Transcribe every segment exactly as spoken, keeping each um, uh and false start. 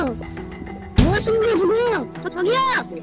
뭐 하시는 거야 지금? 저, 저기요!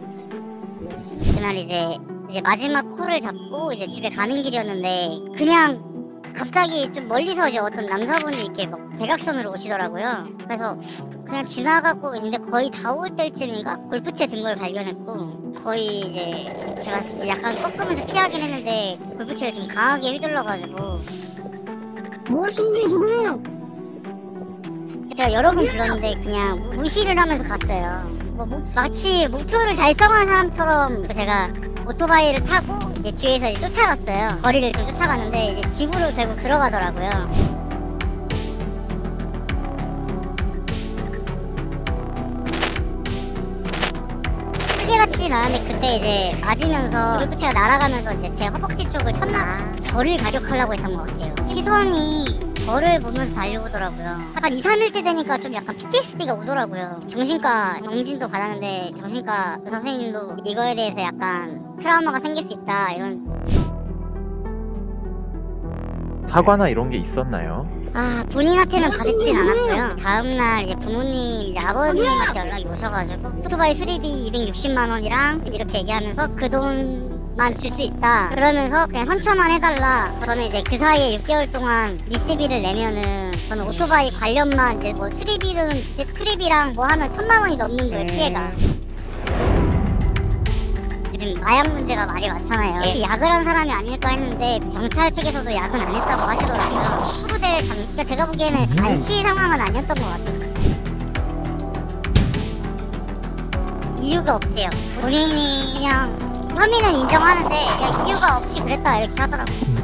그날 이제 이제 마지막 콜을 잡고 이제 집에 가는 길이었는데 그냥 갑자기 좀 멀리서 이제 어떤 남자분이 이렇게 막 대각선으로 오시더라고요. 그래서 그냥 지나가고 있는데 거의 다 올 때쯤인가 골프채 든 걸 발견했고, 거의 이제 제가 약간 꺾으면서 피하긴 했는데 골프채를 좀 강하게 휘둘러가지고. 뭐 하시는 거야 지금? 제가 여러 번 불렀는데 그냥 무시를 하면서 갔어요. 뭐, 뭐 마치 목표를 달성한 사람처럼 제가 오토바이를 타고 이제 뒤에서 이제 쫓아갔어요. 거리를 좀 쫓아갔는데 이제 집으로 결국 들어가더라고요. 크게같이 나는데 그때 이제 맞으면서 골프채가 날아가면서 이제 제 허벅지 쪽을 쳤나? 저를 가격하려고 했던 것 같아요. 시선이 저를 보면서 달려오더라고요. 약간 이, 삼 일째 되니까 좀 약간 피티에스디가 오더라고요. 정신과 정진도 받았는데 정신과 의사 선생님도 이거에 대해서 약간 트라우마가 생길 수 있다 이런. 사과나 이런 게 있었나요? 아, 본인한테는 받았진 않았고요. 다음날 이제 부모님, 이제 아버님한테 연락이 오셔가지고 오토바이 수리비 이백육십만 원이랑 이렇게 얘기하면서 그 돈만 줄 수 있다 그러면서 그냥 선처만 해달라. 저는 이제 그 사이에 육 개월 동안 리스비를 내면은 저는 오토바이 관련만 이제 뭐 수리비는 이제 수리비랑 뭐 하면 천만 원이 넘는 거예요, 피해가. 요즘 마약 문제가 많이 많잖아요. 혹시 약을 한 사람이 아닐까 했는데 경찰 측에서도 약은 안 했다고 하시더라고요. 후보대 장, 그러니까 제가 보기에는 안취 상황은 아니었던 것 같아요. 이유가 없대요. 본인이 그냥 혐의는 인정하는데 그냥 이유가 없이 그랬다 이렇게 하더라고요.